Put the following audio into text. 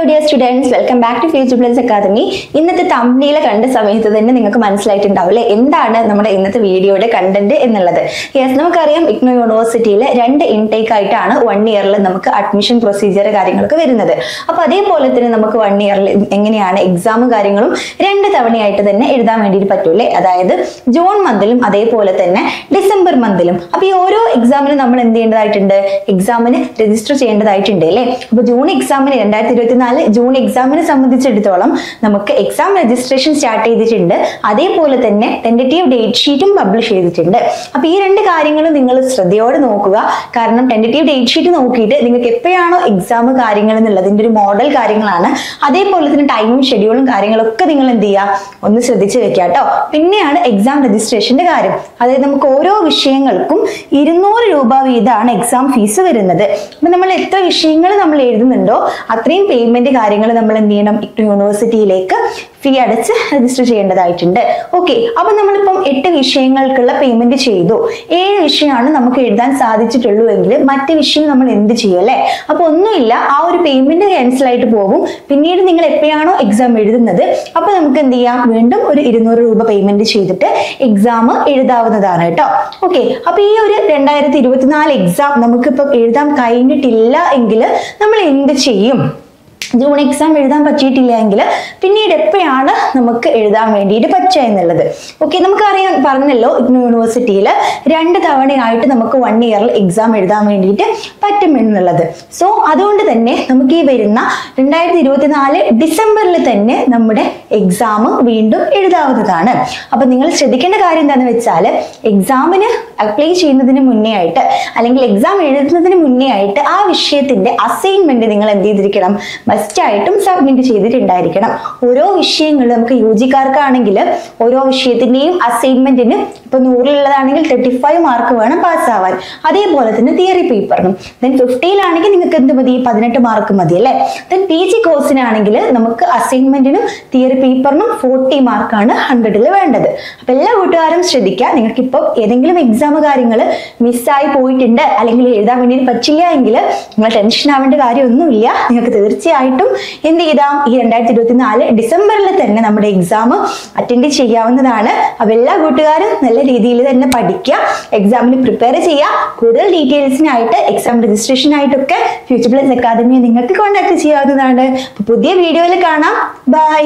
dear students, welcome back to Future Plus Academy. ഇന്നത്തെ thumbnail കണ്ട സമയത്ത് തന്നെ നിങ്ങൾക്ക് മനസ്സിലായിട്ടുണ്ടാവില്ലേ എന്താണ് നമ്മുടെ ഇന്നത്തെ വീഡിയോയുടെ കണ്ടന്റ് എന്നുള്ളത്. യെസ്, നമുക്കറിയാം ഇഗ്നോ യൂണിവേഴ്സിറ്റിയിലെ 2 ഇൻടേക്ക് ആയിട്ടാണ് 1 ഇയറിൽ നമുക്ക് അഡ്മിഷൻ പ്രൊസീജിയർ കാര്യങ്ങളൊക്കെ വരുന്നത്. അപ്പോൾ അതേപോലെ തന്നെ നമുക്ക് 1 ഇയറിൽ എങ്ങനെയാണ് എക്സാം കാര്യങ്ങളും 2 തവണയായിട്ട് തന്നെ എഴുതാൻ വേണ്ടിയിട്ട് പറ്റൂലേ. അതായത് ജൂൺ മന്തിലും അതേപോലെ തന്നെ ഡിസംബർ മന്തിലും. അപ്പോൾ ഈ ഓരോ എക്സാമിനും നമ്മൾ എന്ത് ചെയ്യേണ്ടതായിട്ടുണ്ട്, എക്സാമിന് രജിസ്റ്റർ ചെയ്യേണ്ടതായിട്ടുണ്ട് അല്ലേ. അപ്പോൾ ജൂൺ എക്സാമിന് 2024 ജൂൺ എക്സാമിനെ സംബന്ധിച്ചിടത്തോളം നമുക്ക് എക്സാം രജിസ്ട്രേഷൻ സ്റ്റാർട്ട് ചെയ്തിട്ടുണ്ട്. അതേപോലെ തന്നെ ടെന്റേറ്റീവ് ഡേറ്റ് ഷീറ്റും പബ്ലിഷ് ചെയ്തിട്ടുണ്ട്. അപ്പോൾ ഈ 2 കാര്യങ്ങളും നിങ്ങൾ ശ്രദ്ധയോടെ നോക്കുക. കാരണം ടെന്റേറ്റീവ് ഡേറ്റ് ഷീറ്റ് നോക്കിയിട്ട് നിങ്ങൾക്ക് എപ്പോഴാണോ എക്സാം കാര്യങ്ങൾ എന്നുള്ളതിൻ്റെ ഒരു മോഡൽ കാര്യങ്ങളാണ്. അതേപോലെ തന്നെ ടൈമും ഷെഡ്യൂളും കാര്യങ്ങളൊക്കെ നിങ്ങൾ എന്ത് ചെയ്യുക, ഒന്ന് ശ്രദ്ധിച്ച് വെക്കുക കേട്ടോ. പിന്നെയാണ് എക്സാം രജിസ്ട്രേഷന്റെ കാര്യം. അതായത് നമുക്ക് ഓരോ വിഷയങ്ങൾക്കും 200 രൂപ വീതമാണ് എക്സാം ഫീസ് വരുന്നത്. അപ്പൊ നമ്മൾ എത്ര വിഷയങ്ങൾ നമ്മൾ എഴുതുന്നുണ്ടോ അത്രയും പേയ്മെന്റ് കാര്യങ്ങൾ നമ്മൾ എന്ത് ചെയ്യണം, യൂണിവേഴ്സിറ്റിയിലേക്ക് ഫീ അടച്ച് രജിസ്റ്റർ ചെയ്യേണ്ടതായിട്ടുണ്ട്. ഓക്കെ, അപ്പൊ നമ്മളിപ്പം 8 വിഷയങ്ങൾക്കുള്ള പേയ്മെന്റ് ചെയ്തു. 7 വിഷയമാണ് നമുക്ക് എഴുതാൻ സാധിച്ചിട്ടുള്ളൂ എങ്കിൽ മറ്റ് വിഷയം നമ്മൾ എന്ത് ചെയ്യും അല്ലെ. അപ്പൊ ഒന്നുമില്ല, ആ ഒരു പേയ്മെന്റ് ക്യാൻസൽ ആയിട്ട് പോകും. പിന്നീട് നിങ്ങൾ എപ്പോഴാണോ എക്സാം എഴുതുന്നത് അപ്പൊ നമുക്ക് എന്ത് ചെയ്യാം, വീണ്ടും ഒരു 200 രൂപ പേയ്മെന്റ് ചെയ്തിട്ട് എക്സാം എഴുതാവുന്നതാണ് കേട്ടോ. ഓക്കെ, അപ്പൊ ഈ ഒരു 2024 എക്സാം നമുക്കിപ്പം എഴുതാൻ കഴിഞ്ഞിട്ടില്ല എങ്കിൽ നമ്മൾ എന്ത് ചെയ്യും? ജൂൺ എക്സാം എഴുതാൻ പറ്റിയിട്ടില്ല എങ്കിൽ പിന്നീട് എപ്പോഴാണ് നമുക്ക് എഴുതാൻ വേണ്ടിയിട്ട് പറ്റുക എന്നുള്ളത്. ഓക്കെ, നമുക്കറിയാം, പറഞ്ഞല്ലോ ഇഗ്നോ യൂണിവേഴ്സിറ്റിയിൽ 2 തവണയായിട്ട് നമുക്ക് 1 ഇയറിൽ എക്സാം എഴുതാൻ വേണ്ടിയിട്ട് പറ്റും എന്നുള്ളത്. സോ അതുകൊണ്ട് തന്നെ നമുക്ക് ഈ വരുന്ന 2024 ഡിസംബറിൽ തന്നെ നമ്മുടെ എക്സാം വീണ്ടും എഴുതാവുന്നതാണ്. അപ്പൊ നിങ്ങൾ ശ്രദ്ധിക്കേണ്ട കാര്യം എന്താണെന്ന് വെച്ചാൽ, എക്സാമിന് അപ്ലൈ ചെയ്യുന്നതിന് മുന്നേ ആയിട്ട് അല്ലെങ്കിൽ എക്സാം എഴുതുന്നതിന് മുന്നേ ആയിട്ട് ആ വിഷയത്തിന്റെ അസൈൻമെന്റ് നിങ്ങൾ എന്ത് ചെയ്തിരിക്കണം, മസ്റ്റായിട്ടും സബ്മിറ്റ് ചെയ്തിട്ടുണ്ടായിരിക്കണം. ഓരോ വിഷയങ്ങളും നമുക്ക് യുജിക്കാർക്കാണെങ്കിൽ ഓരോ വിഷയത്തിന്റെയും അസൈൻമെന്റിന് ഇപ്പൊ 100-ലുള്ളതാണെങ്കിൽ 35 മാർക്ക് വേണം പാസ്സാവാൻ. അതേപോലെ തന്നെ തിയറി പേപ്പറിനും. ദെൻ 50-ലാണെങ്കിൽ നിങ്ങൾക്ക് എന്ത് മതി, 18 മാർക്ക് മതി അല്ലെ. ദെൻ PG കോഴ്സിനാണെങ്കിൽ നമുക്ക് അസൈൻമെന്റിനും തിയറി പേപ്പറിനും 40 മാർക്കാണ് 100-ൽ വേണ്ടത്. അപ്പൊ എല്ലാ കൂട്ടുകാരും ശ്രദ്ധിക്കുക, നിങ്ങൾക്ക് ഇപ്പോൾ ഏതെങ്കിലും എക്സാം കാര്യങ്ങൾ മിസ്സായി പോയിട്ടുണ്ട് അല്ലെങ്കിൽ എഴുതാൻ വേണ്ടി പറ്റില്ല എങ്കിൽ നിങ്ങൾ ടെൻഷൻ ആവേണ്ട കാര്യമൊന്നുമില്ല. നിങ്ങൾക്ക് തീർച്ചയായിട്ടും എന്ത് ചെയ്താം, ഈ 2024 ഡിസംബറിൽ തന്നെ നമ്മുടെ എക്സാം അറ്റൻഡ് ചെയ്യാവുന്നതാണ്. അപ്പൊ എല്ലാ കൂട്ടുകാരും നല്ല രീതിയിൽ തന്നെ പഠിക്കുക, എക്സാമിന് പ്രിപ്പയർ ചെയ്യുക. കൂടുതൽ ഡീറ്റെയിൽസിനായിട്ട് എക്സാം രജിസ്ട്രേഷനായിട്ടൊക്കെ ഫ്യൂച്ചർ പ്ലസ് അക്കാദമിയെ നിങ്ങൾക്ക് കോൺടാക്ട് ചെയ്യാവുന്നതാണ്. പുതിയ വീഡിയോയിൽ കാണാം. ബൈ.